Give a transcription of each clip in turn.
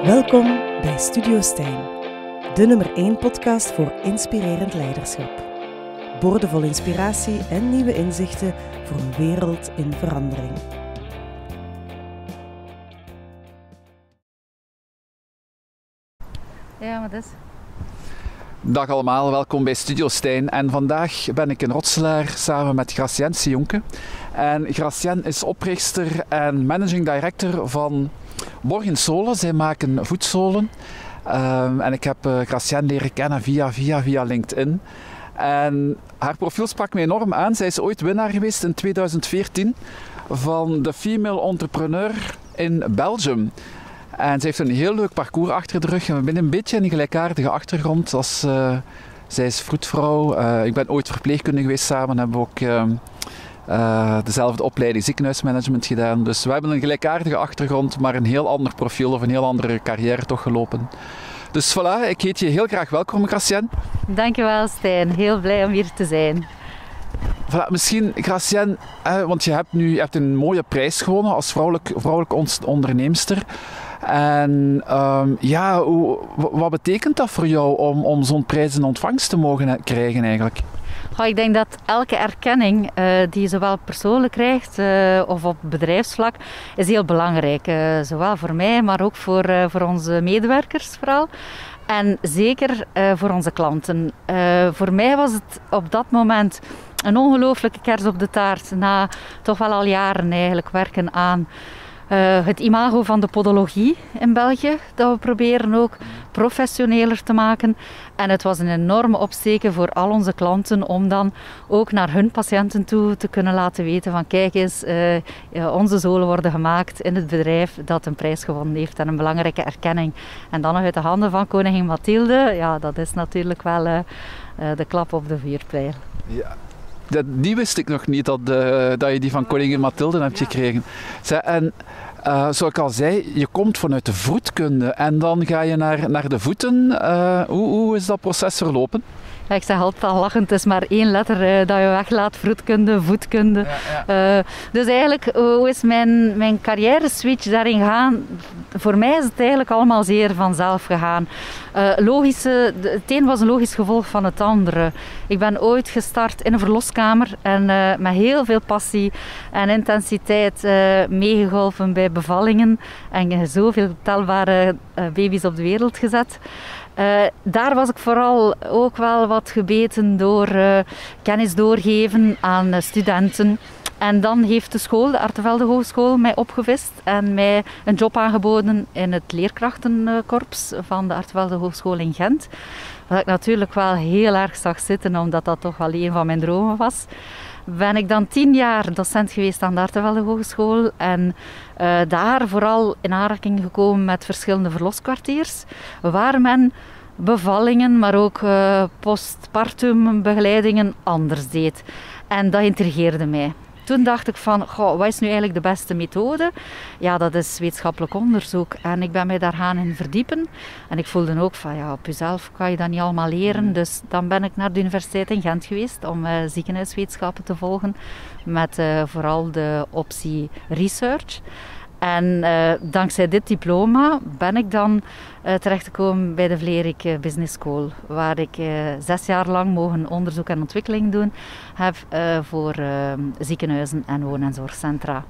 Welkom bij Studio Stijn, de nummer 1 podcast voor inspirerend leiderschap. Boordevol inspiratie en nieuwe inzichten voor een wereld in verandering. Ja, maar dat is... Dag allemaal, welkom bij Studio Stijn. En vandaag ben ik in Rotselaar samen met Gracienne Sionke. En Gracienne is oprichter en managing director van Morgen Zolen. Zij maken voetzolen. En ik heb Gracienne leren kennen via LinkedIn. En haar profiel sprak me enorm aan. Zij is ooit winnaar geweest in 2014 van de Female Entrepreneur in Belgium. En ze heeft een heel leuk parcours achter de rug. We hebben een beetje een gelijkaardige achtergrond. Zij is vroedvrouw. Ik ben ooit verpleegkundige geweest. Samen hebben we ook dezelfde opleiding ziekenhuismanagement gedaan. Dus we hebben een gelijkaardige achtergrond, maar een heel ander profiel of een heel andere carrière toch gelopen. Dus voilà, ik heet je heel graag welkom, Gracienne. Dankjewel, Stijn. Heel blij om hier te zijn. Voilà, misschien, Gracienne, want je hebt een mooie prijs gewonnen als vrouwelijk onderneemster. En wat betekent dat voor jou om zo'n prijs in ontvangst te mogen krijgen eigenlijk? Ik denk dat elke erkenning die je zowel persoonlijk krijgt of op bedrijfsvlak is heel belangrijk. Zowel voor mij, maar ook voor onze medewerkers vooral. En zeker voor onze klanten. Voor mij was het op dat moment een ongelooflijke kers op de taart. Na toch wel al jaren eigenlijk werken aan het imago van de podologie in België. Dat we proberen ook professioneler te maken. En het was een enorme opsteken voor al onze klanten om dan ook naar hun patiënten toe te kunnen laten weten van kijk eens, onze zolen worden gemaakt in het bedrijf dat een prijs gewonnen heeft en een belangrijke erkenning. En dan nog uit de handen van koningin Mathilde, ja, dat is natuurlijk wel de klap op de vuurpijl. Ja. Die wist ik nog niet, dat je die van koningin Mathilde hebt gekregen. En zoals ik al zei, je komt vanuit de voetkunde en dan ga je naar de voeten. Hoe is dat proces verlopen? Ja, ik zeg altijd al lachend, het is maar 1 letter dat je weglaat, vroedkunde, voetkunde. Ja. Dus eigenlijk, hoe is mijn carrière switch daarin gegaan? Voor mij is het eigenlijk allemaal zeer vanzelf gegaan. Het een was een logisch gevolg van het andere. Ik ben ooit gestart in een verloskamer en met heel veel passie en intensiteit meegeholpen bij bevallingen en zoveel telbare baby's op de wereld gezet. Daar was ik vooral ook wel wat gebeten door kennis doorgeven aan studenten. En dan heeft de school, de Artevelde Hogeschool, mij opgevist en mij een job aangeboden in het leerkrachtenkorps van de Artevelde Hogeschool in Gent. Wat ik natuurlijk wel heel erg zag zitten, omdat dat toch wel een van mijn dromen was. Ben ik dan 10 jaar docent geweest aan de Artevelde Hogeschool en daar vooral in aanraking gekomen met verschillende verloskwartiers, waar men bevallingen, maar ook postpartum begeleidingen anders deed. En dat intrigeerde mij. Toen dacht ik van, wat is nu eigenlijk de beste methode? Ja, dat is wetenschappelijk onderzoek. En ik ben mij daar gaan in verdiepen. En ik voelde ook van, ja, op jezelf kan je dat niet allemaal leren. Dus dan ben ik naar de universiteit in Gent geweest om ziekenhuiswetenschappen te volgen. Met vooral de optie research. En dankzij dit diploma ben ik dan terechtgekomen bij de Vlerik Business School, waar ik 6 jaar lang mogen onderzoek en ontwikkeling doen heb voor ziekenhuizen en woon- en zorgcentra.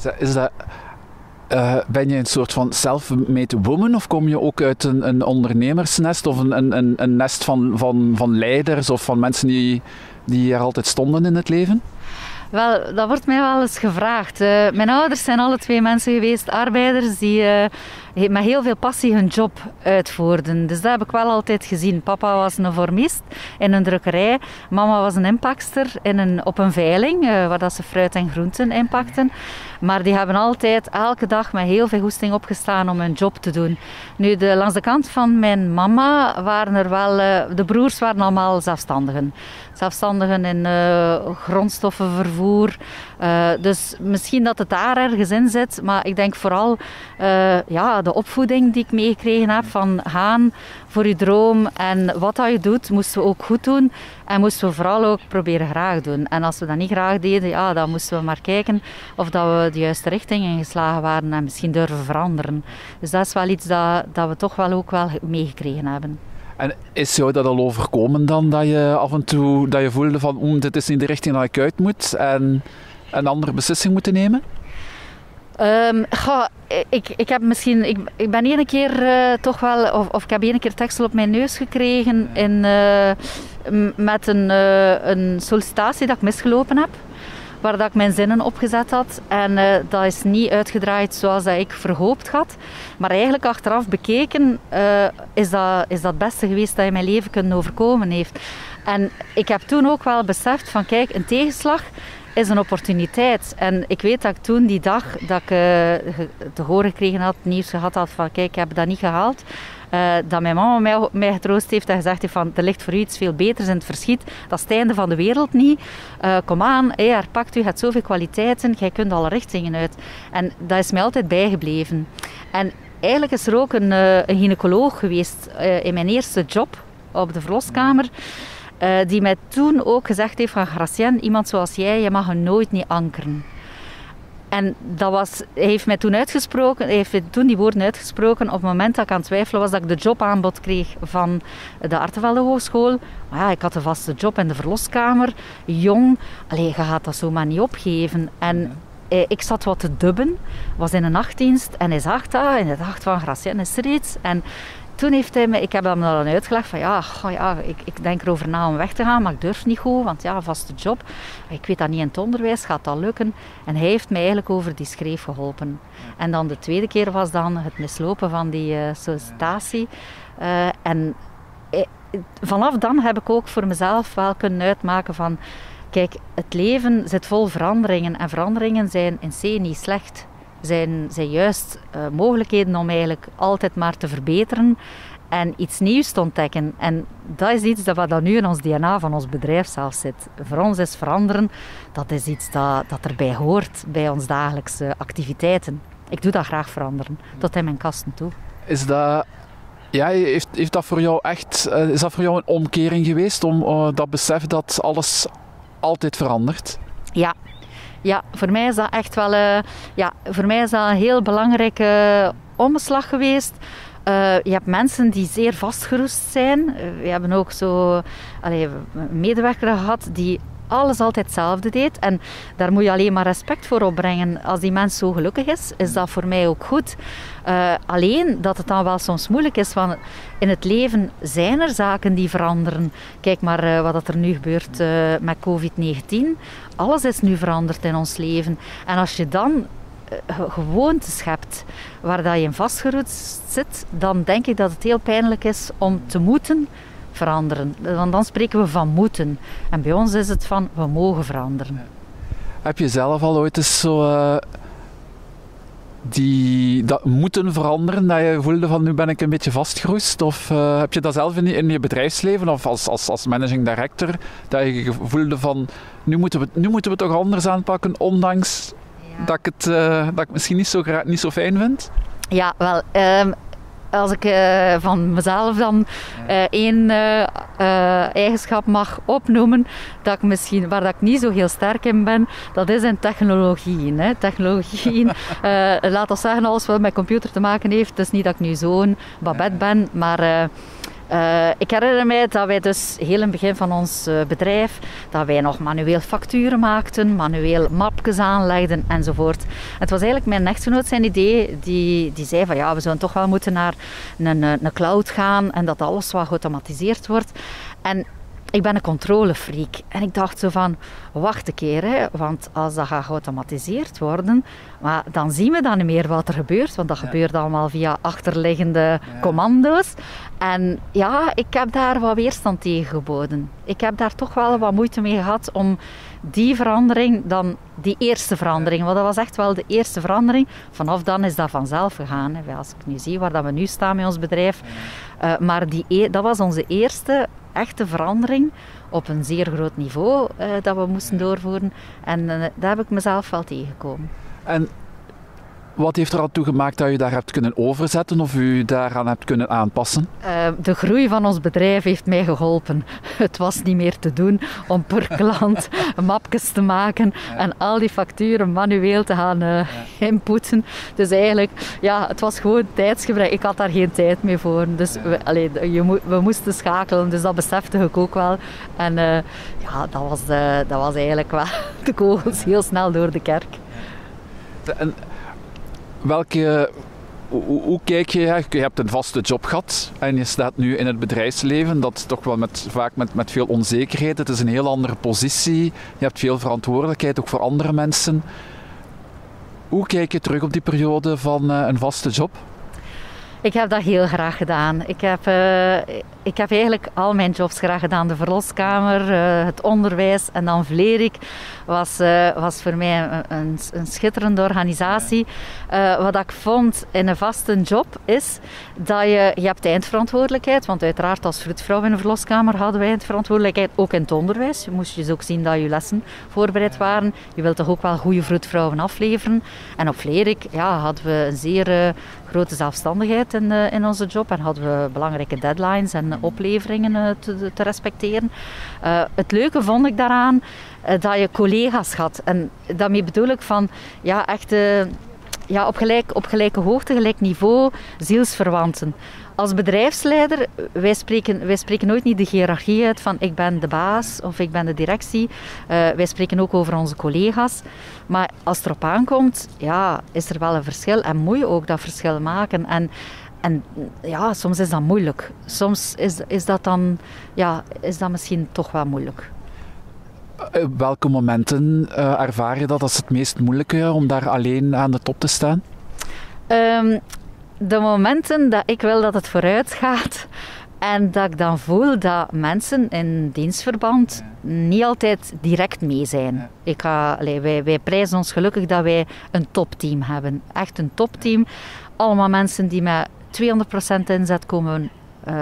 Ben je een soort van self-made woman of kom je ook uit een ondernemersnest of een nest van leiders of van mensen die er altijd stonden in het leven? Wel, dat wordt mij wel eens gevraagd. Mijn ouders zijn alle 2 mensen geweest, arbeiders die met heel veel passie hun job uitvoerden. Dus dat heb ik wel altijd gezien. Papa was een vormist in een drukkerij. Mama was een inpakster op een veiling, waar dat ze fruit en groenten inpakten. Maar die hebben altijd elke dag met heel veel goesting opgestaan om hun job te doen. Nu, langs de kant van mijn mama waren er wel... de broers waren allemaal zelfstandigen. Zelfstandigen in grondstoffenvervoer, vervoer. Dus misschien dat het daar ergens in zit, maar ik denk vooral de opvoeding die ik meegekregen heb van gaan voor je droom en wat dat je doet, moesten we ook goed doen en moesten we vooral ook proberen graag doen. En als we dat niet graag deden, dan moesten we maar kijken of dat we de juiste richting ingeslagen waren en misschien durven veranderen. Dus dat is wel iets dat we toch wel ook wel meegekregen hebben. En is jou dat al overkomen dan, dat je af en toe dat je voelde van dit is niet de richting dat ik uit moet en een andere beslissing moeten nemen? Ik ben ene keer toch wel, of ik heb ene keer tekstel op mijn neus gekregen met een sollicitatie dat ik misgelopen heb. Waar dat ik mijn zinnen opgezet had. En dat is niet uitgedraaid zoals dat ik verhoopt had. Maar eigenlijk achteraf bekeken is dat het beste geweest dat in mijn leven kunnen overkomen heeft. En ik heb toen ook wel beseft van kijk, een tegenslag is een opportuniteit. En ik weet dat ik toen die dag dat ik te horen gekregen had, nieuws gehad had van kijk, ik heb dat niet gehaald. Dat mijn mama mij getroost heeft en gezegd heeft van er ligt voor u iets veel beters in het verschiet. Dat is het einde van de wereld niet. Kom aan, herpakt u, je hebt zoveel kwaliteiten, jij kunt alle richtingen uit. En dat is mij altijd bijgebleven. En eigenlijk is er ook een gynaecoloog geweest in mijn eerste job op de verloskamer. Die mij toen ook gezegd heeft van Gracienne, iemand zoals jij, je mag er nooit niet ankeren. En hij heeft mij toen uitgesproken, hij heeft toen die woorden uitgesproken op het moment dat ik aan het twijfelen was dat ik de jobaanbod kreeg van de Artevelde Hogeschool. Maar ja, ik had een vaste job in de verloskamer, jong. Je gaat dat zomaar niet opgeven. En ik zat wat te dubben, was in een nachtdienst en hij zag dat en hij dacht van Gracienne, is er iets? En toen heeft hij me, ik heb hem dan uitgelegd van ik denk erover na om weg te gaan, maar ik durf niet goed, want ja, vaste job. Ik weet dat niet in het onderwijs, gaat dat lukken? En hij heeft mij eigenlijk over die schreef geholpen. En dan de tweede keer was dan het mislopen van die sollicitatie. Vanaf dan heb ik ook voor mezelf wel kunnen uitmaken van, kijk, het leven zit vol veranderingen en veranderingen zijn in C niet slecht. Zijn juist mogelijkheden om eigenlijk altijd maar te verbeteren en iets nieuws te ontdekken. En dat is iets dat nu in ons DNA van ons bedrijf zelf zit. Voor ons is veranderen, dat is iets dat erbij hoort bij ons dagelijkse activiteiten. Ik doe dat graag veranderen, tot in mijn kasten toe. Is dat... Ja, heeft dat voor jou is dat voor jou een omkering geweest om dat besef dat alles altijd verandert? Ja, voor mij is dat echt wel een heel belangrijke omslag geweest. Je hebt mensen die zeer vastgeroest zijn. We hebben ook een medewerker gehad die alles altijd hetzelfde deed. En daar moet je alleen maar respect voor opbrengen. Als die mens zo gelukkig is dat voor mij ook goed. Alleen dat het dan wel soms moeilijk is, want in het leven zijn er zaken die veranderen. Kijk maar wat er nu gebeurt met COVID-19. Alles is nu veranderd in ons leven. En als je dan gewoontes hebt waar dat je in vastgeroest zit, dan denk ik dat het heel pijnlijk is om te moeten veranderen. Want dan spreken we van moeten. En bij ons is het van, we mogen veranderen. Heb je zelf al ooit eens dat moeten veranderen, dat je voelde van nu ben ik een beetje vastgeroest? Of heb je dat zelf in je bedrijfsleven of als managing director, dat je voelde van nu moeten we het toch anders aanpakken, ondanks dat ik het misschien niet zo fijn vind? Ja, wel... Als ik van mezelf dan één eigenschap mag opnoemen waar ik niet zo heel sterk in ben, dat is in technologieën. Technologieën, laat ons zeggen, alles wat met computer te maken heeft. Het is niet dat ik nu zo'n Babette ben, maar ik herinner mij dat wij dus heel in het begin van ons bedrijf, dat wij nog manueel facturen maakten, manueel mapjes aanlegden enzovoort. Het was eigenlijk mijn echtgenoot zijn idee, die zei van ja, we zouden toch wel moeten naar een cloud gaan en dat alles wat geautomatiseerd wordt. En ik ben een controlefreak en ik dacht zo van, wacht een keer, want als dat gaat geautomatiseerd worden, maar dan zien we dan niet meer wat er gebeurt, want dat gebeurt allemaal via achterliggende commando's. En ja, ik heb daar wat weerstand tegen geboden. Ik heb daar toch wel wat moeite mee gehad om die verandering, dan die eerste verandering, want dat was echt wel de eerste verandering. Vanaf dan is dat vanzelf gegaan. Als ik nu zie waar dat we nu staan met ons bedrijf. Maar dat was onze eerste. echte verandering op een zeer groot niveau dat we moesten doorvoeren. En daar heb ik mezelf wel tegengekomen. En wat heeft er al toe gemaakt dat u daar hebt kunnen overzetten of u daaraan hebt kunnen aanpassen? De groei van ons bedrijf heeft mij geholpen. Het was niet meer te doen om per klant mapjes te maken en al die facturen manueel te gaan inputten. Dus eigenlijk, ja, het was gewoon tijdsgebrek. Ik had daar geen tijd meer voor. Dus we moesten schakelen, dus dat besefte ik ook wel. En dat was eigenlijk wel de kogels heel snel door de kerk. En hoe kijk je? Je hebt een vaste job gehad en je staat nu in het bedrijfsleven. Dat is toch wel vaak met veel onzekerheid. Het is een heel andere positie. Je hebt veel verantwoordelijkheid, ook voor andere mensen. Hoe kijk je terug op die periode van een vaste job? Ik heb dat heel graag gedaan. Ik heb eigenlijk al mijn jobs graag gedaan. De verloskamer, het onderwijs en dan Vlerik was voor mij een schitterende organisatie. Wat ik vond in een vaste job is dat je hebt eindverantwoordelijkheid. Want uiteraard als vroedvrouw in de verloskamer hadden wij eindverantwoordelijkheid. Ook in het onderwijs. Je moest dus ook zien dat je lessen voorbereid waren. Je wilt toch ook wel goede vroedvrouwen afleveren. En op Vlerik hadden we een zeer grote zelfstandigheid in onze job. En hadden we belangrijke deadlines en opleveringen te respecteren. Het leuke vond ik daaraan dat je collega's had. En daarmee bedoel ik van echt op gelijke hoogte, gelijk niveau, zielsverwanten. Als bedrijfsleider, wij spreken nooit niet de hiërarchie uit van ik ben de baas of ik ben de directie. Wij spreken ook over onze collega's. Maar als het erop aankomt, is er wel een verschil en moet je ook dat verschil maken. En soms is dat moeilijk. Soms is dat misschien toch wel moeilijk. Welke momenten ervaar je dat als het meest moeilijke om daar alleen aan de top te staan? De momenten dat ik wil dat het vooruit gaat en dat ik dan voel dat mensen in dienstverband niet altijd direct mee zijn. Wij prijzen ons gelukkig dat wij een topteam hebben. Echt een topteam. Allemaal mensen die met 200% inzet komen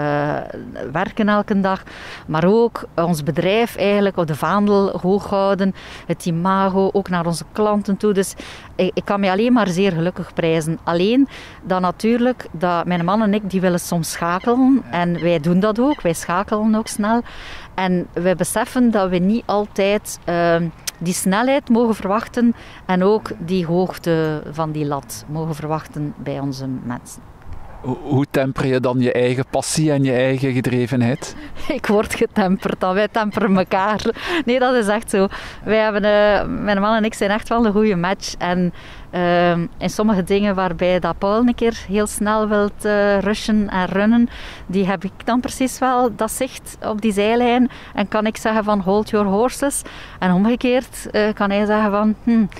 werken elke dag, maar ook ons bedrijf eigenlijk op de vaandel hoog houden, het imago ook naar onze klanten toe. Dus ik kan me alleen maar zeer gelukkig prijzen. Alleen dat natuurlijk, dat mijn man en ik die willen soms schakelen en wij doen dat ook, wij schakelen ook snel en wij beseffen dat we niet altijd die snelheid mogen verwachten en ook die hoogte van die lat mogen verwachten bij onze mensen. Hoe temper je dan je eigen passie en je eigen gedrevenheid? Ik word getemperd, dan wij temperen elkaar. Nee, dat is echt zo. Wij hebben, mijn man en ik zijn echt wel een goede match. En in sommige dingen waarbij dat Paul een keer heel snel wilt rushen en runnen, die heb ik dan precies wel dat zicht op die zijlijn. En kan ik zeggen van hold your horses. En omgekeerd kan hij zeggen van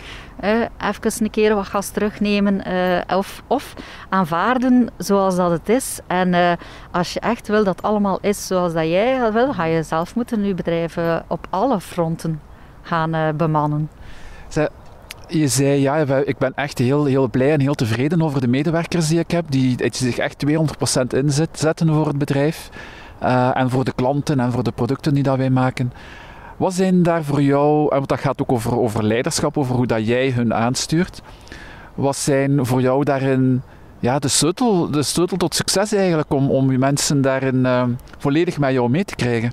even een keer wat gas terugnemen of aanvaarden zoals dat het is. En als je echt wil dat het allemaal is zoals dat jij dat wil, ga je zelf moeten je bedrijf op alle fronten gaan bemannen. Je zei, ik ben echt heel blij en heel tevreden over de medewerkers die ik heb, die zich echt 200% inzetten voor het bedrijf en voor de klanten en voor de producten die dat wij maken. Wat zijn daar voor jou, want dat gaat ook over leiderschap, over hoe dat jij hun aanstuurt. Wat zijn voor jou daarin de sleutel tot succes eigenlijk, om je mensen daarin volledig met jou mee te krijgen?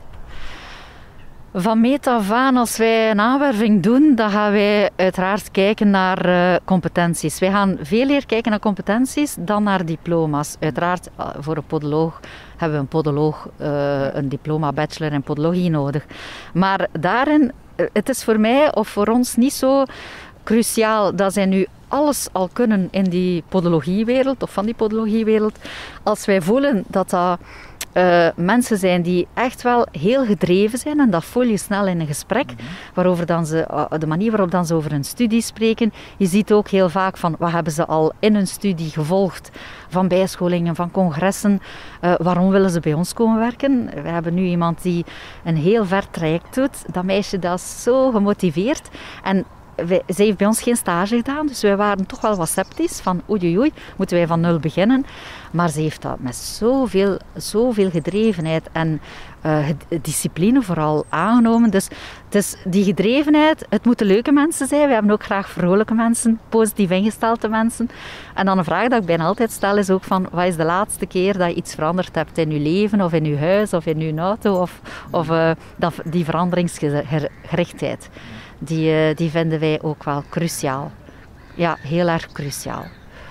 Van meet af aan, als wij een aanwerving doen, dan gaan wij uiteraard kijken naar competenties. Wij gaan veel meer kijken naar competenties dan naar diploma's. Uiteraard, voor een podoloog hebben we een podoloog, een diploma bachelor in podologie nodig. Maar daarin, het is voor mij of voor ons niet zo cruciaal dat zij nu alles al kunnen in die podologiewereld of van die podologiewereld. Als wij voelen dat dat mensen zijn die echt wel heel gedreven zijn en dat voel je snel in een gesprek, waarover dan de manier waarop dan ze over hun studie spreken. Je ziet ook heel vaak van wat hebben ze al in hun studie gevolgd, van bijscholingen, van congressen. Waarom willen ze bij ons komen werken? We hebben nu iemand die een heel ver traject doet. Dat meisje dat is zo gemotiveerd. En Zij heeft bij ons geen stage gedaan, dus wij waren toch wel wat sceptisch van oei, moeten wij van nul beginnen. Maar ze heeft dat met zoveel gedrevenheid en discipline vooral aangenomen. Dus die gedrevenheid, het moeten leuke mensen zijn. We hebben ook graag vrolijke mensen, positief ingestelde mensen. En dan een vraag die ik bijna altijd stel is ook van, wat is de laatste keer dat je iets veranderd hebt in je leven of in je huis of in je auto of die veranderingsgerichtheid. Die vinden wij ook wel cruciaal. Ja, heel erg cruciaal.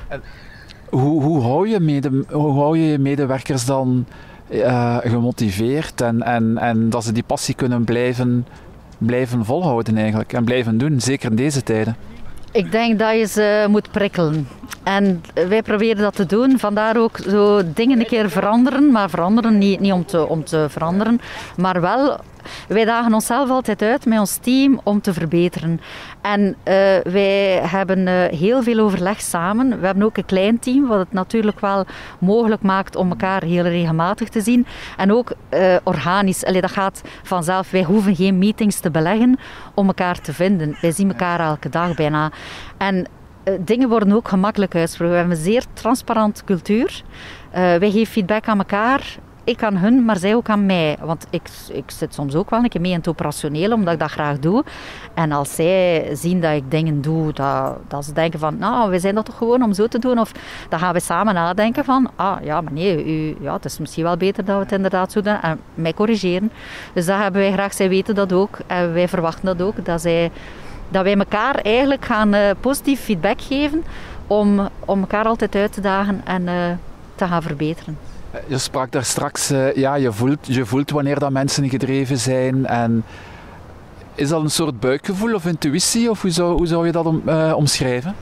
Hoe hou je je medewerkers dan gemotiveerd en dat ze die passie kunnen blijven volhouden eigenlijk en blijven doen, zeker in deze tijden? Ik denk dat je ze moet prikkelen. En wij proberen dat te doen. Vandaar ook zo dingen een keer veranderen. Maar veranderen niet om te veranderen. Maar wel, wij dagen onszelf altijd uit met ons team om te verbeteren. En wij hebben heel veel overleg samen. We hebben ook een klein team, wat het natuurlijk wel mogelijk maakt om elkaar heel regelmatig te zien. En ook organisch. Dat gaat vanzelf. Wij hoeven geen meetings te beleggen om elkaar te vinden. Wij zien elkaar elke dag bijna. En dingen worden ook gemakkelijk uitgesproken. We hebben een zeer transparante cultuur. Wij geven feedback aan elkaar. Ik aan hun, maar zij ook aan mij. Want ik zit soms ook wel een keer mee in het operationeel, omdat ik dat graag doe. En als zij zien dat ik dingen doe, dat ze denken van, nou, wij zijn dat toch gewoon om zo te doen? Of dan gaan we samen nadenken van, maar nee, het is misschien wel beter dat we het inderdaad zo doen. En mij corrigeren. Dus dat hebben wij graag. Zij weten dat ook. En wij verwachten dat ook. Dat wij elkaar eigenlijk gaan positief feedback geven om elkaar altijd uit te dagen en te gaan verbeteren. Je sprak daar straks, je voelt wanneer dat mensen gedreven zijn. En is dat een soort buikgevoel of intuïtie? Of hoe zou je dat omschrijven?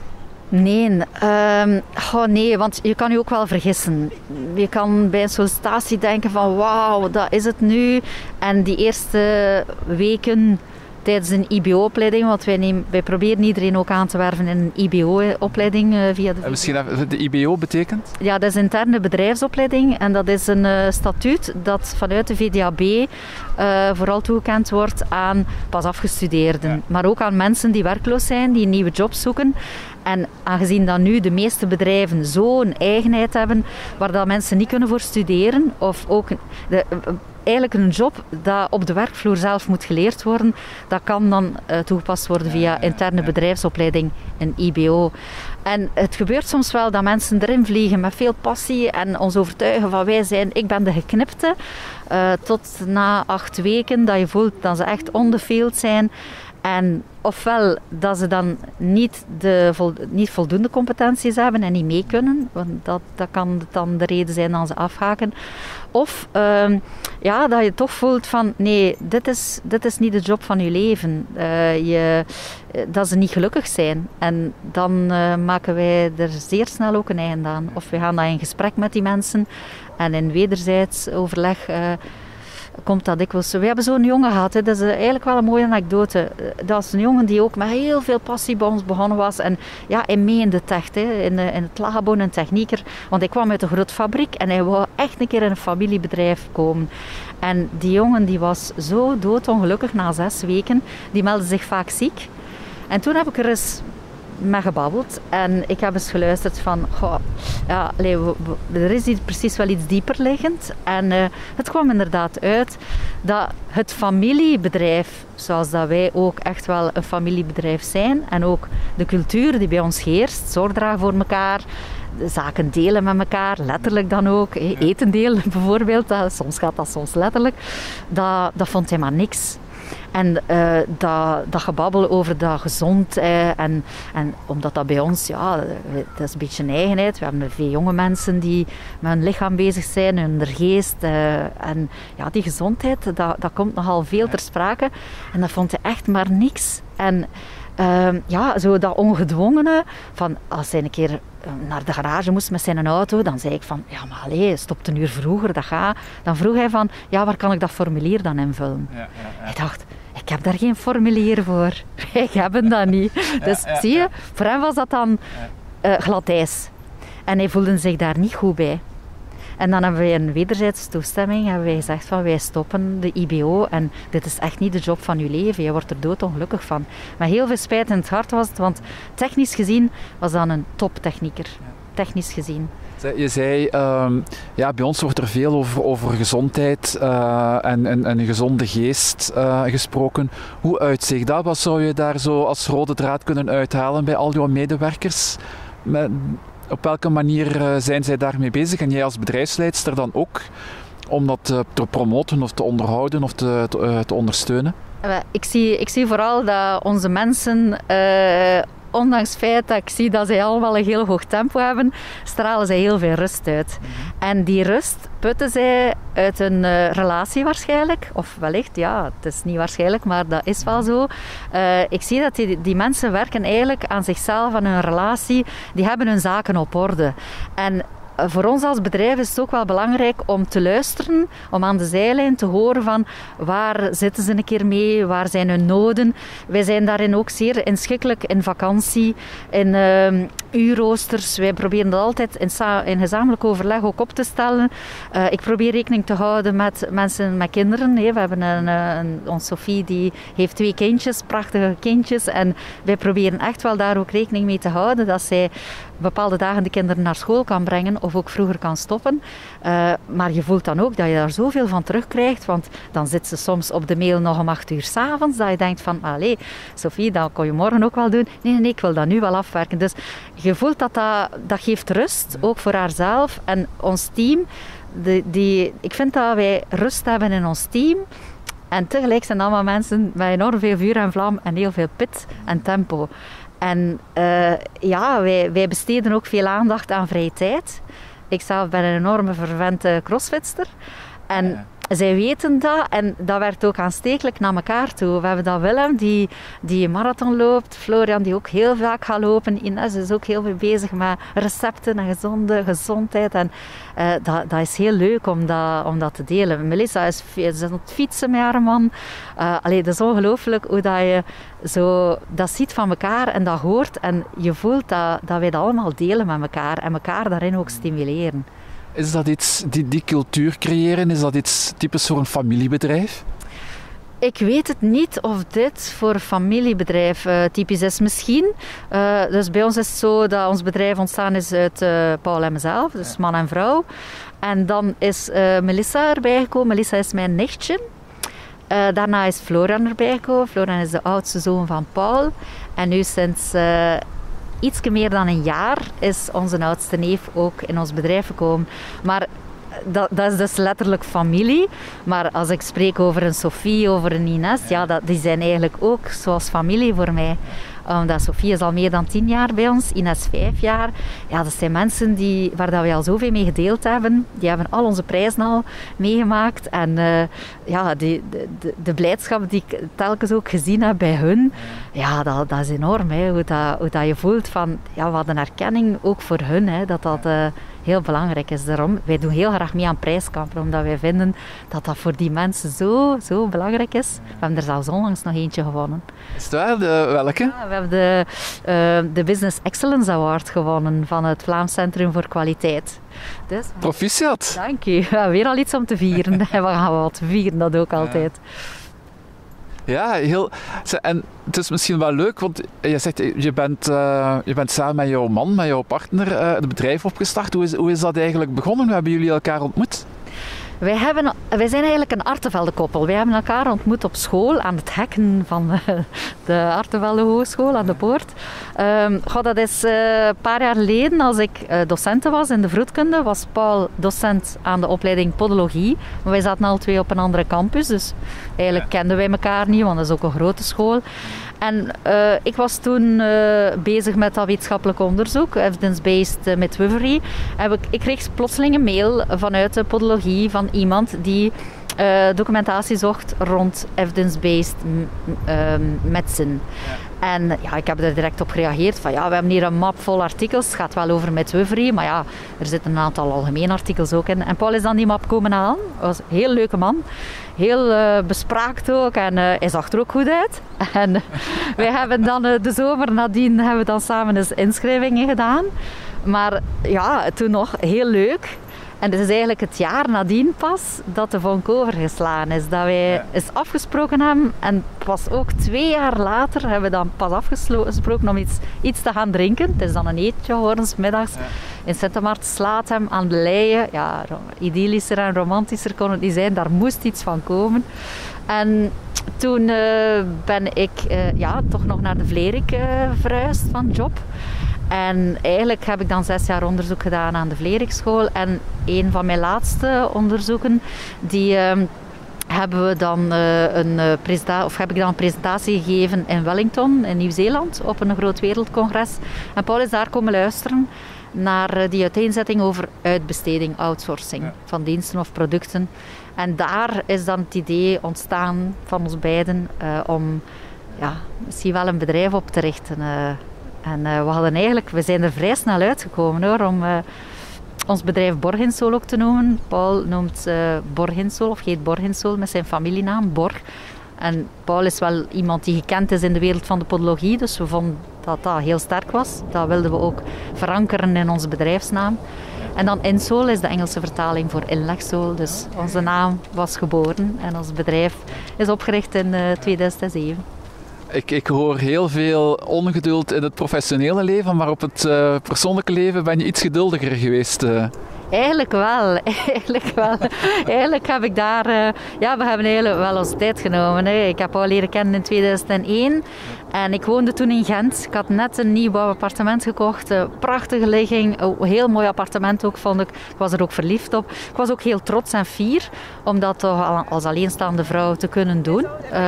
Nee, want je kan je ook wel vergissen. Je kan bij een sollicitatie denken van wauw, dat is het nu. En die eerste weken tijdens een IBO-opleiding, want wij proberen iedereen ook aan te werven in een IBO-opleiding via de VDAB. Misschien even de IBO betekent? Ja, dat is een interne bedrijfsopleiding en dat is een statuut dat vanuit de VDAB vooral toegekend wordt aan pas afgestudeerden, maar ook aan mensen die werkloos zijn, die een nieuwe job zoeken. En aangezien dat nu de meeste bedrijven zo'n eigenheid hebben waar dat mensen niet kunnen voor studeren of ook eigenlijk een job dat op de werkvloer zelf moet geleerd worden, dat kan dan toegepast worden via interne bedrijfsopleiding, een IBO. En het gebeurt soms wel dat mensen erin vliegen met veel passie en ons overtuigen van ik ben de geknipte. Tot na 8 weken dat je voelt dat ze echt on the field zijn. En ofwel dat ze dan niet voldoende competenties hebben en niet mee kunnen, want dat kan dan de reden zijn dat ze afhaken. Of dat je toch voelt van nee, dit is niet de job van je leven. Dat ze niet gelukkig zijn. En dan maken wij er zeer snel ook een einde aan. Of we gaan dan in gesprek met die mensen en in wederzijds overleg komt dat dikwijls. We hebben zo'n jongen gehad, dat is eigenlijk wel een mooie anekdote. Dat is een jongen die ook met heel veel passie bij ons begonnen was. En mee in de tech, in het labo, een technieker. Want hij kwam uit een grote fabriek en hij wou echt een keer in een familiebedrijf komen. En die jongen die was zo doodongelukkig na 6 weken. Die meldde zich vaak ziek. En toen heb ik er eens mee gebabbeld en ik heb eens geluisterd van er is hier precies wel iets dieper liggend en het kwam inderdaad uit dat het familiebedrijf, zoals dat wij ook echt wel een familiebedrijf zijn en ook de cultuur die bij ons heerst, zorg dragen voor elkaar, zaken delen met elkaar, letterlijk dan ook, eten delen bijvoorbeeld, soms gaat dat soms letterlijk, dat vond hij maar niks. En dat gebabbel over dat gezond en omdat dat bij ons, dat is een beetje een eigenheid. We hebben veel jonge mensen die met hun lichaam bezig zijn, hun geest. En die gezondheid, dat komt nogal veel ter sprake. En dat vond hij echt maar niks. En zo dat ongedwongene, van als hij een keer naar de garage moest met zijn auto, dan zei ik van, stopt een uur vroeger, dat gaat. Dan vroeg hij van, waar kan ik dat formulier dan invullen? Hij dacht, ik heb daar geen formulier voor. Wij hebben dat niet. Dus zie je, voor hem was dat dan glad ijs. En hij voelde zich daar niet goed bij. En dan hebben wij een wederzijdse toestemming. Hebben wij gezegd van wij stoppen de IBO. En dit is echt niet de job van je leven. Je wordt er doodongelukkig van. Maar heel veel spijt in het hart was het. Want technisch gezien was dat een toptechnieker. Technisch gezien. Je zei, bij ons wordt er veel over gezondheid en een gezonde geest gesproken. Hoe uitzicht dat? Wat zou je daar zo als rode draad kunnen uithalen bij al jouw medewerkers? Op welke manier zijn zij daarmee bezig? En jij als bedrijfsleidster dan ook om dat te promoten of te onderhouden of te ondersteunen? Ik zie vooral dat onze mensen... ondanks het feit dat ik zie dat zij allemaal een heel hoog tempo hebben, stralen zij heel veel rust uit. En die rust putten zij uit een relatie waarschijnlijk. Of wellicht, ja, het is niet waarschijnlijk, maar dat is wel zo. Ik zie dat die mensen werken eigenlijk aan zichzelf, aan hun relatie. Die hebben hun zaken op orde. En voor ons als bedrijf is het ook wel belangrijk om te luisteren, om aan de zijlijn te horen van waar zitten ze een keer mee, waar zijn hun noden. Wij zijn daarin ook zeer inschikkelijk in vakantie, in uurroosters. Wij proberen dat altijd in gezamenlijk overleg ook op te stellen. Ik probeer rekening te houden met mensen met kinderen. We hebben ons Sophie die heeft 2 kindjes, prachtige kindjes. En wij proberen echt wel daar ook rekening mee te houden dat zij bepaalde dagen de kinderen naar school kan brengen of ook vroeger kan stoppen. Maar je voelt dan ook dat je daar zoveel van terugkrijgt, want dan zit ze soms op de mail nog om 8 uur 's avonds, dat je denkt van, allee, Sophie, dat kon je morgen ook wel doen. Nee, ik wil dat nu wel afwerken. Dus je voelt dat geeft rust, ook voor haarzelf. En ons team, ik vind dat wij rust hebben in ons team. En tegelijk zijn allemaal mensen met enorm veel vuur en vlam en heel veel pit en tempo. En wij besteden ook veel aandacht aan vrije tijd. Ik zelf ben een enorme fervente crossfitster. En zij weten dat en dat werkt ook aanstekelijk naar elkaar toe. We hebben dan Willem die een marathon loopt, Florian die ook heel vaak gaat lopen. Ines is ook heel veel bezig met recepten en gezondheid. En dat is heel leuk om dat te delen. Melissa is aan het fietsen met haar man. Dat is ongelooflijk hoe dat je dat ziet van elkaar en dat hoort. En je voelt dat wij dat allemaal delen met elkaar en elkaar daarin ook stimuleren. Is dat iets, die cultuur creëren, is dat iets typisch voor een familiebedrijf? Ik weet het niet of dit voor een familiebedrijf typisch is. Misschien. Dus bij ons is het zo dat ons bedrijf ontstaan is uit Paul en mezelf, dus man en vrouw. En dan is Melissa erbij gekomen. Melissa is mijn nichtje. Daarna is Florian erbij gekomen. Florian is de oudste zoon van Paul. En nu sinds iets meer dan een jaar is onze oudste neef ook in ons bedrijf gekomen. Maar dat is dus letterlijk familie. Maar als ik spreek over een Sophie, over een Ines, die zijn eigenlijk ook zoals familie voor mij. Omdat Sophie is al meer dan 10 jaar bij ons, Ines 5 jaar. Ja, dat zijn mensen waar dat we al zoveel mee gedeeld hebben. Die hebben al onze prijzen al meegemaakt. En de blijdschap die ik telkens ook gezien heb bij hun, dat is enorm. Hè. Hoe dat je voelt van, we hadden erkenning ook voor hun, hè, dat heel belangrijk is. Daarom, wij doen heel graag mee aan prijskampen, omdat wij vinden dat voor die mensen zo belangrijk is. We hebben er zelfs onlangs nog eentje gewonnen. Is het waar? Welke? Ja, we hebben de Business Excellence Award gewonnen van het Vlaams Centrum voor Kwaliteit. Dus, proficiat! Dank u. Weer al iets om te vieren. We gaan wat vieren, dat ook altijd. Ja, en het is misschien wel leuk, want je zegt, je bent samen met jouw man, met jouw partner, het bedrijf opgestart. Hoe is dat eigenlijk begonnen? Hoe hebben jullie elkaar ontmoet? Wij zijn eigenlijk een Artevelde-koppel. Wij hebben elkaar ontmoet op school, aan het hekken van de Artevelde Hogeschool, aan de poort. Dat is een paar jaar geleden, als ik docenten was in de vroedkunde, was Paul docent aan de opleiding podologie. Maar wij zaten al 2 op een andere campus, dus eigenlijk kenden wij elkaar niet, want dat is ook een grote school. En ik was toen bezig met dat wetenschappelijk onderzoek, evidence-based midwifery. Ik kreeg plotseling een mail vanuit de podologie van iemand die documentatie zocht rond evidence-based medicine. En ik heb er direct op gereageerd van we hebben hier een map vol artikels, het gaat wel over midwifery, maar er zitten een aantal algemene artikels ook in. En Paul is dan die map komen halen, hij was een heel leuke man, heel bespraakt ook en hij zag er ook goed uit. En wij hebben dan de zomer nadien hebben we dan samen eens inschrijvingen gedaan. Maar toen nog heel leuk. En het is eigenlijk het jaar nadien pas dat de vonk overgeslaan is. Dat wij eens afgesproken hebben. En pas ook 2 jaar later hebben we dan pas afgesproken om iets te gaan drinken. Het is dan een eetje geworden, 's middags. In Sint-Maarten-Slaathem aan de Leie. Ja, idyllischer en romantischer kon het niet zijn. Daar moest iets van komen. En toen ben ik toch nog naar de Vlerik verhuisd van job. En eigenlijk heb ik dan 6 jaar onderzoek gedaan aan de Vlerikschool. En een van mijn laatste onderzoeken, die hebben we dan heb ik dan een presentatie gegeven in Wellington, in Nieuw-Zeeland, op een groot wereldcongres. En Paul is daar komen luisteren naar die uiteenzetting over uitbesteding, outsourcing van diensten of producten. En daar is dan het idee ontstaan van ons beiden om misschien wel een bedrijf op te richten. We zijn er vrij snel uitgekomen hoor, om ons bedrijf Borg+Sol ook te noemen. Paul noemt Borg+Sol, of heet Borg+Sol met zijn familienaam, Borg. En Paul is wel iemand die gekend is in de wereld van de podologie, dus we vonden dat dat heel sterk was. Dat wilden we ook verankeren in onze bedrijfsnaam. En dan InSol is de Engelse vertaling voor inlegsool. Dus onze naam was geboren en ons bedrijf is opgericht in 2007. Ik hoor heel veel ongeduld in het professionele leven, maar op het persoonlijke leven ben je iets geduldiger geweest. Eigenlijk wel. Eigenlijk heb ik daar... we hebben eigenlijk wel onze tijd genomen. Hè. Ik heb Paul leren kennen in 2001 en ik woonde toen in Gent. Ik had net een nieuwbouw appartement gekocht. Prachtige ligging. Een heel mooi appartement ook, vond ik. Ik was er ook verliefd op. Ik was ook heel trots en fier om dat toch als alleenstaande vrouw te kunnen doen.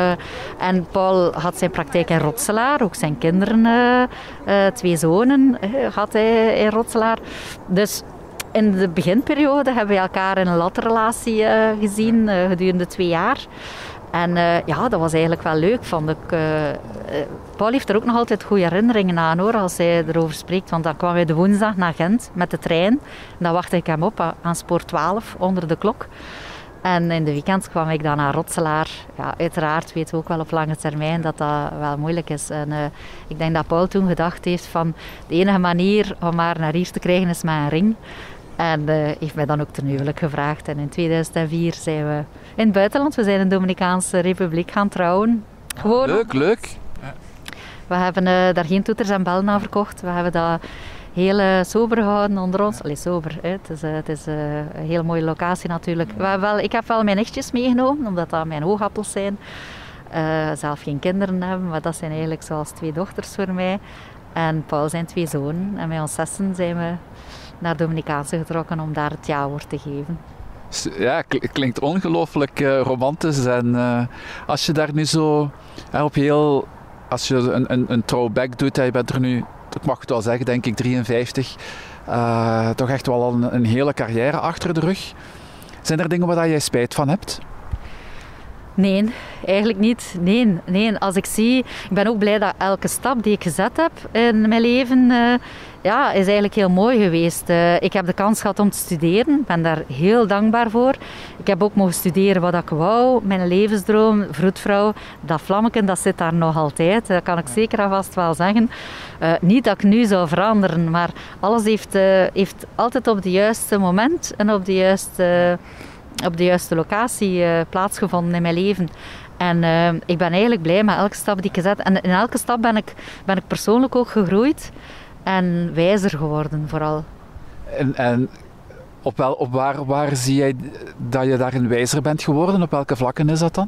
En Paul had zijn praktijk in Rotselaar. Ook zijn kinderen, 2 zonen had hij in Rotselaar. Dus... in de beginperiode hebben we elkaar in een latrelatie gezien gedurende 2 jaar. En dat was eigenlijk wel leuk, vond ik. Paul heeft er ook nog altijd goede herinneringen aan hoor, als hij erover spreekt. Want dan kwamen wij de woensdag naar Gent met de trein. En dan wachtte ik hem op aan spoor 12 onder de klok. En in de weekend kwam ik dan naar Rotselaar. Ja, uiteraard weten we ook wel op lange termijn dat dat wel moeilijk is. En ik denk dat Paul toen gedacht heeft van de enige manier om haar naar hier te krijgen is met een ring. En heeft mij dan ook ten huwelijk gevraagd. En in 2004 zijn we in het buitenland. We zijn in de Dominicaanse Republiek gaan trouwen. Gewoon. Leuk. We hebben daar geen toeters en bellen aan verkocht. We hebben dat heel sober gehouden onder ons. Allee, sober. Hè. Het is een hele mooie locatie natuurlijk. Ik heb wel mijn nichtjes meegenomen, omdat dat mijn oogappels zijn. Zelf geen kinderen hebben, maar dat zijn eigenlijk zoals 2 dochters voor mij. En Paul zijn 2 zonen. En met ons 6 zijn we naar Dominicaanse getrokken om daar het ja-woord te geven. Ja, klinkt ongelooflijk romantisch. En als je daar nu zo als je een throwback doet, je bent er nu, ik mag het wel zeggen, denk ik 53, toch echt wel al een hele carrière achter de rug. Zijn er dingen waar jij spijt van hebt? Nee, eigenlijk niet. Nee. Als ik zie, ik ben ook blij dat elke stap die ik gezet heb in mijn leven is eigenlijk heel mooi geweest. Ik heb de kans gehad om te studeren. Ik ben daar heel dankbaar voor. Ik heb ook mogen studeren wat ik wou. Mijn levensdroom, vroedvrouw, dat vlammeken, dat zit daar nog altijd. Dat kan ik zeker en vast wel zeggen. Niet dat ik nu zou veranderen, maar alles heeft altijd op het juiste moment en op de juiste locatie plaatsgevonden in mijn leven. En ik ben eigenlijk blij met elke stap die ik gezet heb. En in elke stap ben ik persoonlijk ook gegroeid en wijzer geworden vooral. En waar zie jij dat je daarin wijzer bent geworden? Op welke vlakken is dat dan?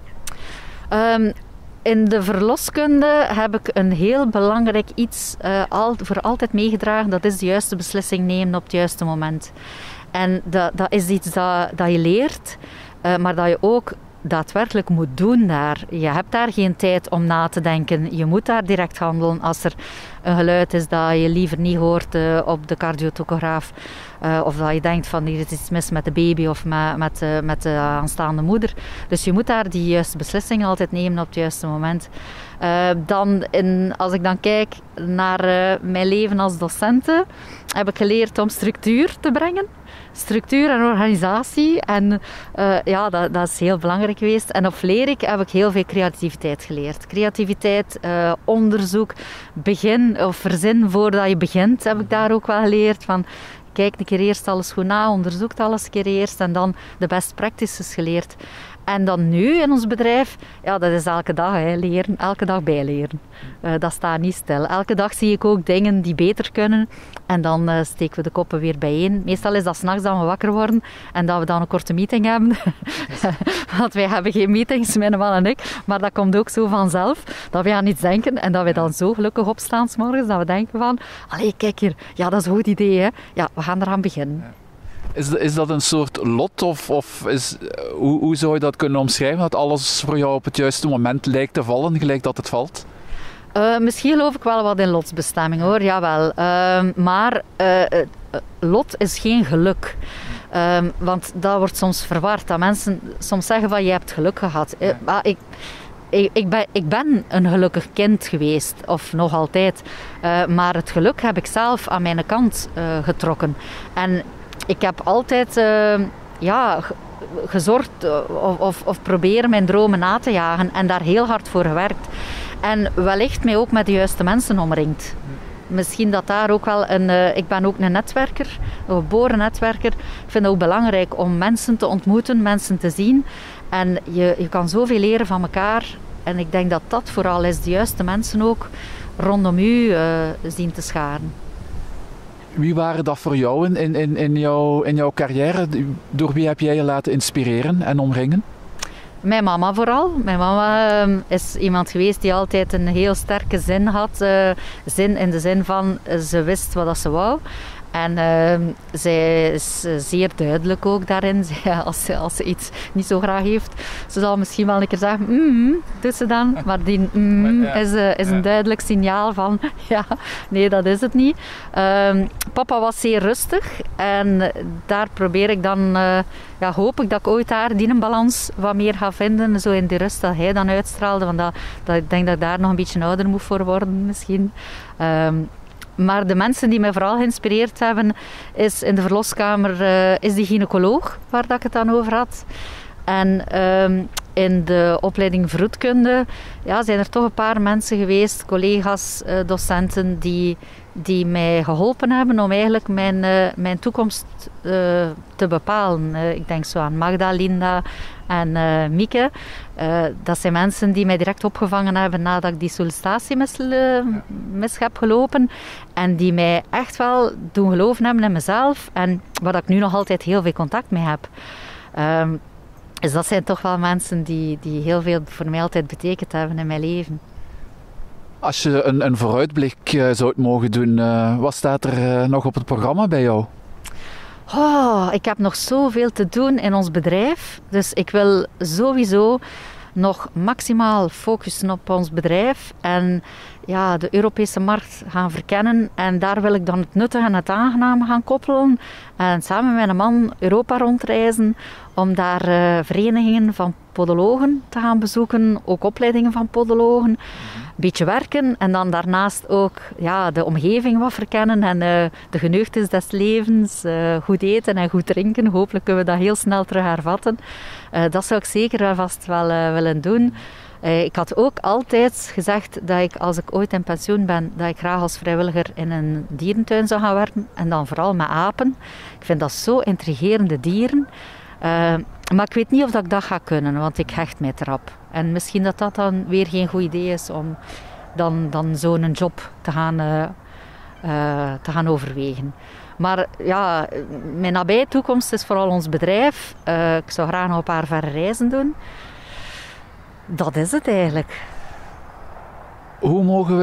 In de verloskunde heb ik een heel belangrijk iets voor altijd meegedragen. Dat is de juiste beslissing nemen op het juiste moment. En dat is iets dat je leert, maar dat je ook daadwerkelijk moet doen daar. Je hebt daar geen tijd om na te denken. Je moet daar direct handelen als er een geluid is dat je liever niet hoort op de cardiotocograaf. Of dat je denkt van hier is iets mis met de baby of met de aanstaande moeder. Dus je moet daar die juiste beslissingen altijd nemen op het juiste moment. Als ik dan kijk naar mijn leven als docente, heb ik geleerd om structuur te brengen. Structuur en organisatie. En dat is heel belangrijk geweest. En op Vlerik heb ik heel veel creativiteit geleerd. Creativiteit, onderzoek, begin of verzin voordat je begint, heb ik daar ook wel geleerd. Van, kijkt een keer eerst alles goed na, onderzoekt alles een keer eerst en dan de best practices geleerd. En dan nu in ons bedrijf, ja, dat is elke dag leren, elke dag bijleren. Dat staat niet stil. Elke dag zie ik ook dingen die beter kunnen en dan steken we de koppen weer bijeen. Meestal is dat 's nachts dat we wakker worden en dat we dan een korte meeting hebben. Want wij hebben geen meetings, mijn man en ik, maar dat komt ook zo vanzelf, dat we aan iets denken en dat we dan zo gelukkig opstaan 's morgens, dat we denken van, allee, kijk hier, ja, dat is een goed idee, hè. Ja, we gaan eraan beginnen. Ja. Is dat een soort lot hoe zou je dat kunnen omschrijven? Dat alles voor jou op het juiste moment lijkt te vallen, gelijk dat het valt? Misschien geloof ik wel wat in lotsbestemming hoor, jawel. Maar lot is geen geluk. Want dat wordt soms verward. Dat mensen soms zeggen van je hebt geluk gehad. Ik ben een gelukkig kind geweest, of nog altijd. Maar het geluk heb ik zelf aan mijn kant getrokken. En ik heb altijd gezorgd of proberen mijn dromen na te jagen en daar heel hard voor gewerkt. En wellicht mij ook met de juiste mensen omringd. Misschien dat daar ook wel ik ben ook een netwerker, een geboren netwerker. Ik vind het ook belangrijk om mensen te ontmoeten, mensen te zien. En je kan zoveel leren van elkaar. En ik denk dat dat vooral is, de juiste mensen ook rondom u zien te scharen. Wie waren dat voor jou in jouw carrière? Door wie heb jij je laten inspireren en omringen? Mijn mama vooral. Mijn mama is iemand geweest die altijd een heel sterke zin had. Zin in de zin van, ze wist wat ze wou. En zij is zeer duidelijk ook daarin. Als ze iets niet zo graag heeft, ze zal misschien wel een keer zeggen, doet ze dan. Maar die is een duidelijk signaal van, ja, nee, dat is het niet. Papa was zeer rustig en daar probeer ik dan, hoop ik dat ik ooit daar die een balans wat meer ga vinden. Zo in de rust dat hij dan uitstraalde. Want ik denk dat ik daar nog een beetje ouder moet voor worden misschien. Maar de mensen die mij vooral geïnspireerd hebben, is in de verloskamer is die gynaecoloog, waar dat ik het dan over had. En in de opleiding vroedkunde zijn er toch een paar mensen geweest, collega's, docenten, die mij geholpen hebben om eigenlijk mijn toekomst te bepalen. Ik denk zo aan Magda, Linda en Mieke. Dat zijn mensen die mij direct opgevangen hebben nadat ik die sollicitatiemis heb gelopen. En die mij echt wel doen geloven hebben in mezelf. En waar ik nu nog altijd heel veel contact mee heb. Dus dat zijn toch wel mensen die heel veel voor mij altijd betekend hebben in mijn leven. Als je een vooruitblik zou mogen doen, wat staat er nog op het programma bij jou? Ik heb nog zoveel te doen in ons bedrijf. Dus ik wil sowieso nog maximaal focussen op ons bedrijf. En de Europese markt gaan verkennen. En daar wil ik dan het nuttige en het aangename gaan koppelen. En samen met mijn man Europa rondreizen. Om daar verenigingen van podologen te gaan bezoeken. Ook opleidingen van podologen. Een beetje werken. En dan daarnaast ook de omgeving wat verkennen. En de geneugtes des levens. Goed eten en goed drinken. Hopelijk kunnen we dat heel snel terug hervatten. Dat zou ik zeker vast wel willen doen. Ik had ook altijd gezegd dat ik, als ik ooit in pensioen ben, dat ik graag als vrijwilliger in een dierentuin zou gaan werken. En dan vooral met apen. Ik vind dat zo intrigerende dieren. Maar ik weet niet of ik dat ga kunnen, want ik hecht mij erop. En misschien dat dan weer geen goed idee is om dan zo'n job te gaan overwegen. Maar mijn nabije toekomst is vooral ons bedrijf. Ik zou graag nog een paar verre reizen doen. Dat is het eigenlijk. Hoe mogen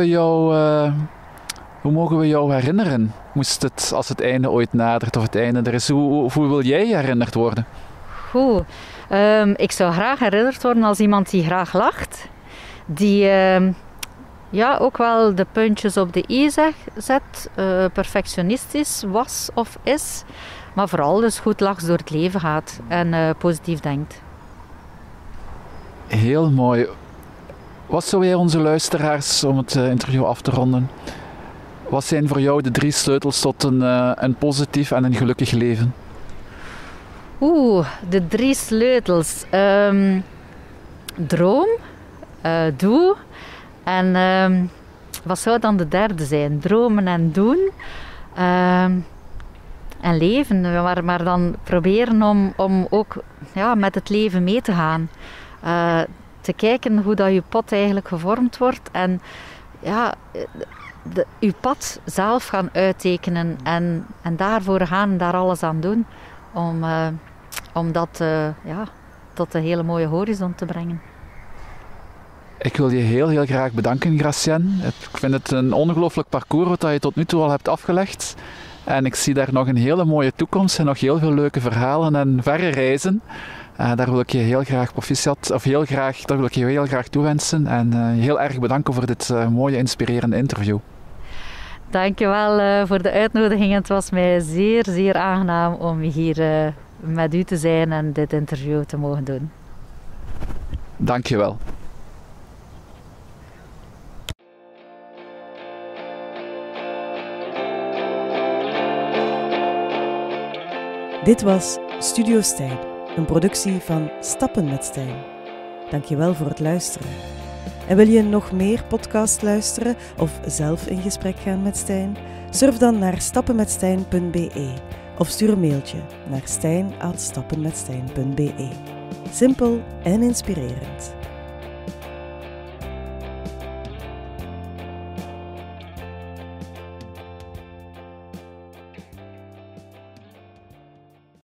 we jou herinneren? Als het einde ooit nadert of het einde er is, hoe wil jij herinnerd worden? Goed. Ik zou graag herinnerd worden als iemand die graag lacht. Die ook wel de puntjes op de i zet. Perfectionistisch was of is. Maar vooral dus goed lachs door het leven gaat. En positief denkt. Heel mooi. Wat zou jij onze luisteraars, om het interview af te ronden, wat zijn voor jou de 3 sleutels tot een positief en een gelukkig leven? De 3 sleutels. Droom, doe en wat zou dan de derde zijn? Dromen en doen. en leven. Maar dan proberen om ook met het leven mee te gaan. Te kijken hoe dat je pad eigenlijk gevormd wordt. En je pad zelf gaan uittekenen. En daarvoor gaan en daar alles aan doen. Om dat tot een hele mooie horizon te brengen. Ik wil je heel graag bedanken, Gracienne. Ik vind het een ongelooflijk parcours wat je tot nu toe al hebt afgelegd. En ik zie daar nog een hele mooie toekomst en nog heel veel leuke verhalen en verre reizen. Daar wil ik je heel graag daar wil ik je heel graag toewensen. En heel erg bedanken voor dit mooie, inspirerende interview. Dankjewel voor de uitnodiging. Het was mij zeer aangenaam om hier met u te zijn en dit interview te mogen doen. Dankjewel. Dit was Studio Stijn, een productie van Stappen met Stijn. Dankjewel voor het luisteren. En wil je nog meer podcast luisteren of zelf in gesprek gaan met Stijn? Surf dan naar stappenmetstijn.be of stuur een mailtje naar stijn@stappenmetstijn.be. Simpel en inspirerend.